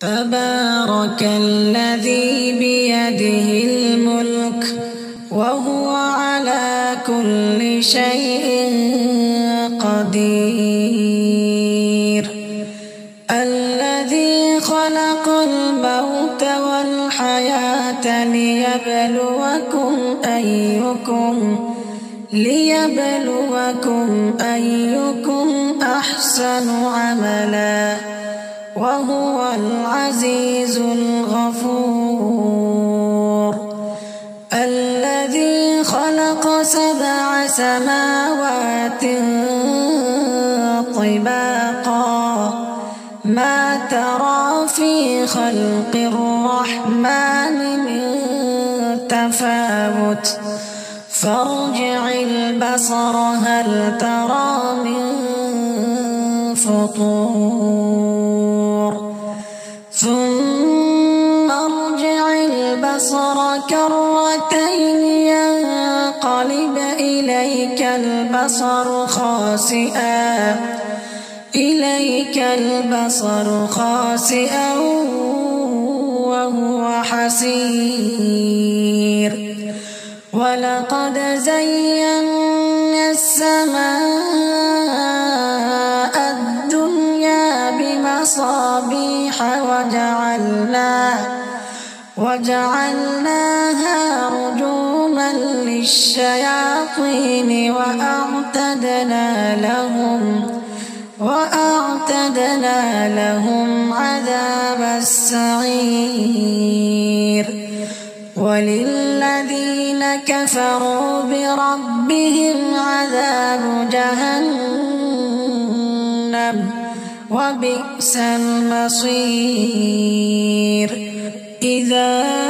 تبارك الذي بيده الملك وهو على كل شيء قدير. الذي خلق الموت والحياة ليبلوكم أيكم أحسن عملا وهو العزيز الغفور. الذي خلق 7 سماوات طباقا ما ترى في خلق الرحمن من تفاوت فارجع البصر هل ترى من فطور ثم ارجع البصر كرتين ينقلب إليك البصر خاسئا وهو حسير. ولقد زينا السماء الدنيا بمصابيح وجعلناها رجوما للشياطين وأعتدنا لهم عذاب السعير. وللذين كفروا بربهم عذاب جهنم وبئس المصير. إذا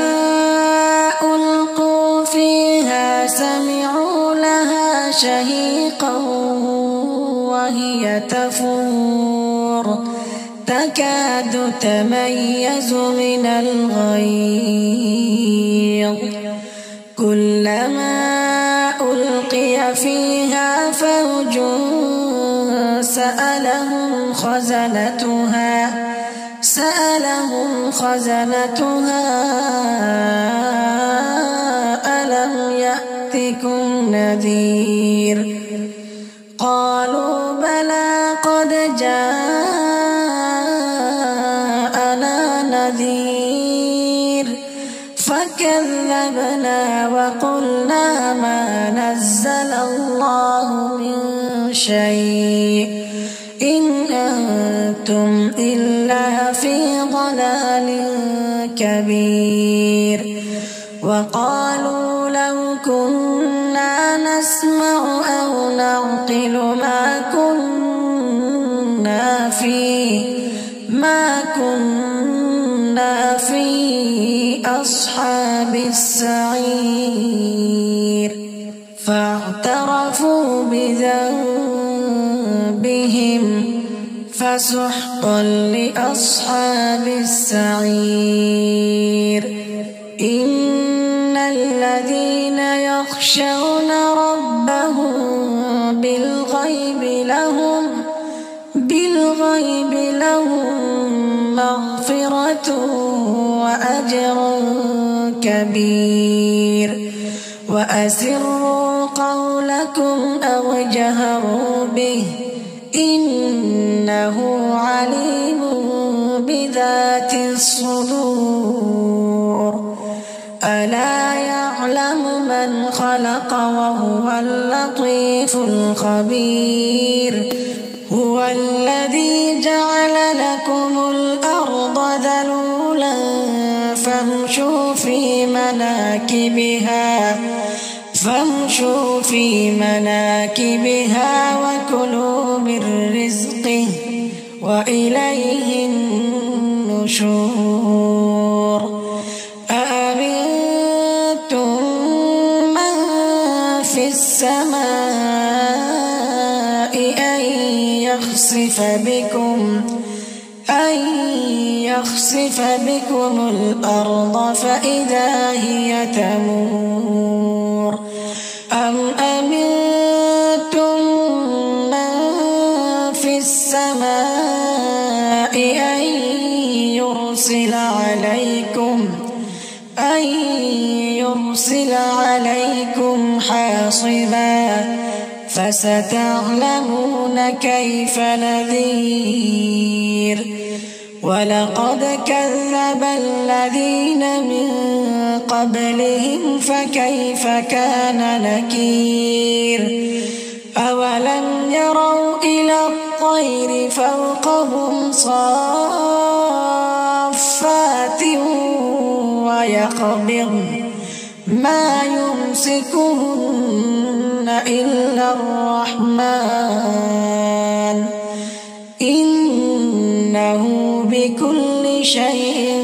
ألقوا فيها سمعوا لها شهيقا وهي تفور تكاد تميز من الغيظ كلما ألقي فيها فوج سألهم خزنتها ألم يأتكم نذير قالوا بلى قد جاءنا نذير فكذبنا وقلنا ما نزل الله من شيء إن أنتم إلا في ضلال كبير. وقالوا لو كنا نسمع أو نعقل ما كنا في أصحاب السعير. فاعترفوا بذنبهم فسحقا لأصحاب السعير. إن الذين يخشون ربهم بالغيب لهم مغفرة وأجر كبير. وأسروا قولكم أو جهروا به إنه عليم بذات الصدور. ألا يعلم من خلق وهو اللطيف الخبير. هو الذي جعل لكم الأرض ذلولا فامشوا في مناكبها وكلوا من رزقه وإليه النشور. أأمنتم من في السماء أن يخسف بكم الأرض فإذا هي تمور أم أمنتم من في السماء أن يرسل يرسل عليكم حاصبا فستعلمون كيف نذير ولقد كذب الذين من قبلهم فكيف كان نكير أولم يروا إلى الطير فوقهم صافات ويقبضن ما يمسكهن إلا الرحمن إنه بكل شيء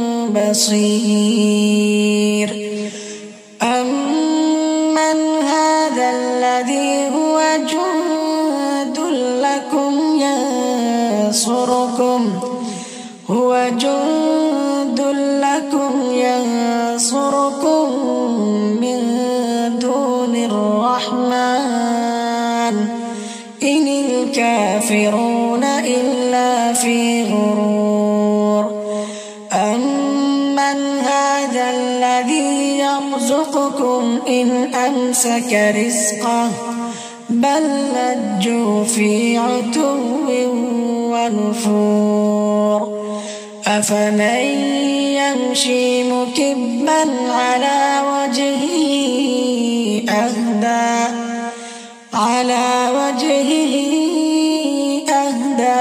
بصير أمن هذا الذي هو جند لكم ينصركم من دون الرحمن إن الكافرون إلا في غرور أمن هذا الذي يرزقكم إن أمسك رزقه بل لجوا في عتو ونفور أفمن يمشي مكبا على وجهه أهدى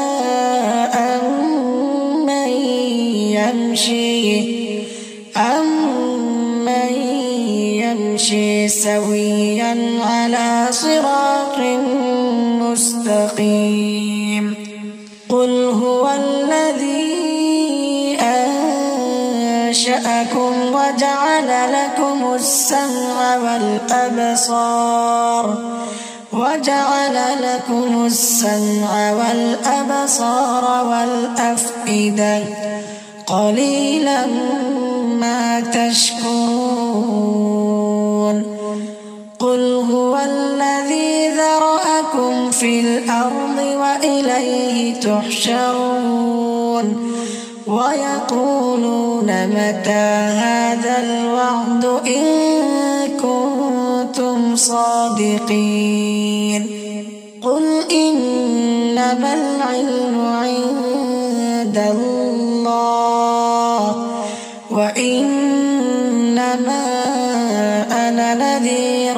أمن يمشي سويا على صراط مستقيم قل هو الذي أنشأكم وجعل لكم السمع والأبصار والأفئدة قليلا ما تشكرون قل هو الذي ذرأكم في الأرض وإليه تحشرون ويقولون متى هذا الوعد إن كنتم صادقين قل إنما العلم عند الله وإنما أنا نذير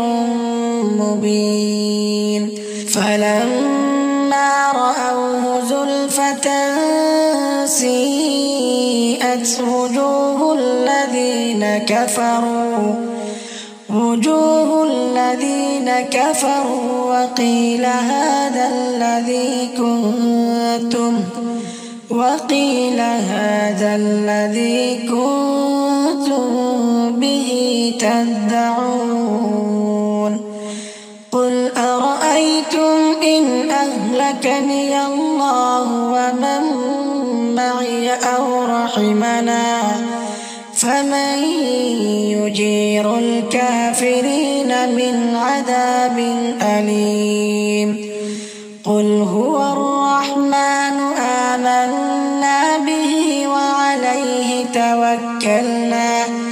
مبين فلما رأوه زلفة سيئت وجوه الذين كفروا وقيل هذا الذي كنتم به تدعون قل أرأيتم إن أهلكني الله ومن معي أو رحمنا فمن يجير الكافرين من عذاب أليم قل هو الرحمن آمنا به وعليه توكلنا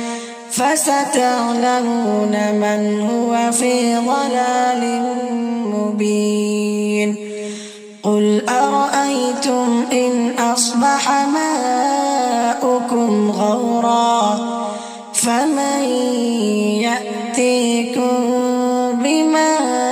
فستعلمون من هو في ضلال مبين قل أرأيتم إن أصبح ماؤكم غورا فمن يأتيكم بماء